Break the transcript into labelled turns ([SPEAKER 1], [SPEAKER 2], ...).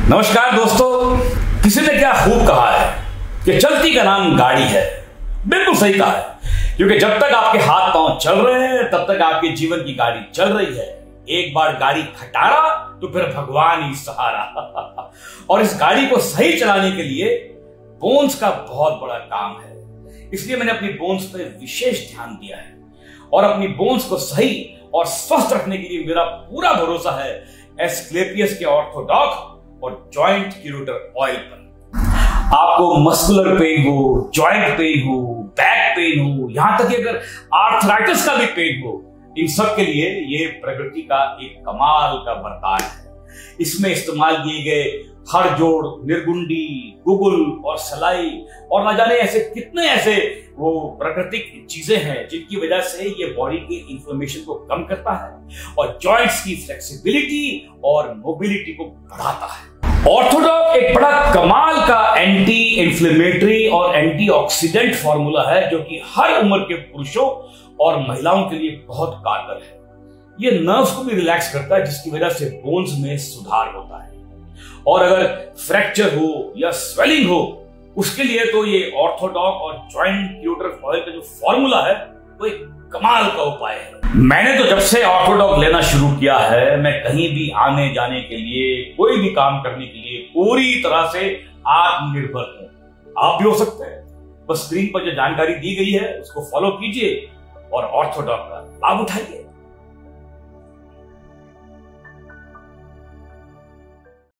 [SPEAKER 1] नमस्कार दोस्तों, किसी ने क्या खूब कहा है कि चलती का नाम गाड़ी है। बिल्कुल सही कहा है, क्योंकि जब तक आपके हाथ पांव चल रहे हैं तब तक आपके जीवन की गाड़ी चल रही है। एक बार गाड़ी खटारा तो फिर भगवान ही सहारा। और इस गाड़ी को सही चलाने के लिए बोन्स का बहुत बड़ा काम है। इसलिए मैंने अपनी बोन्स पर विशेष ध्यान दिया है और अपनी बोन्स को सही और स्वस्थ रखने के लिए मेरा पूरा भरोसा है एस्क्लेपियस के ऑर्थोडॉक और जॉइंट क्यूरेटर ऑयल पर। आपको मस्कुलर पेन हो, जॉइंट पेन हो, बैक पेन हो, यहां तक कि अगर आर्थराइटिस का भी पेन हो, इन सब के लिए ये प्रकृति का एक कमाल का वरदान है। इसमें इस्तेमाल किए गए हर जोड़, निर्गुंडी, गुगुल और सलाई और न जाने ऐसे कितने ऐसे वो प्राकृतिक चीजें हैं जिनकी वजह से ये बॉडी के इंफ्लेमेशन को कम करता है और जॉइंट्स की फ्लेक्सिबिलिटी और मोबिलिटी को बढ़ाता है। ऑर्थोडॉक एक बड़ा कमाल का एंटी इंफ्लेमेटरी और एंटीऑक्सीडेंट फॉर्मूला है जो कि हर उम्र के पुरुषों और महिलाओं के लिए बहुत कारगर है। ये नर्व्स को भी रिलैक्स करता है जिसकी वजह से बोन्स में सुधार होता है। और अगर फ्रैक्चर हो या स्वेलिंग हो उसके लिए तो ये ऑर्थोडॉक और जॉइंट क्यूरेटर ऑयल का जो फॉर्मूला है वो एक कमाल का उपाय है। मैंने तो जब से ऑर्थोडॉक लेना शुरू किया है मैं कहीं भी आने जाने के लिए, कोई भी काम करने के लिए पूरी तरह से आत्मनिर्भर हूं। आप भी हो सकते हैं। बस स्क्रीन पर जो जानकारी दी गई है उसको फॉलो कीजिए और ऑर्थोडॉक का लाभ उठाइए।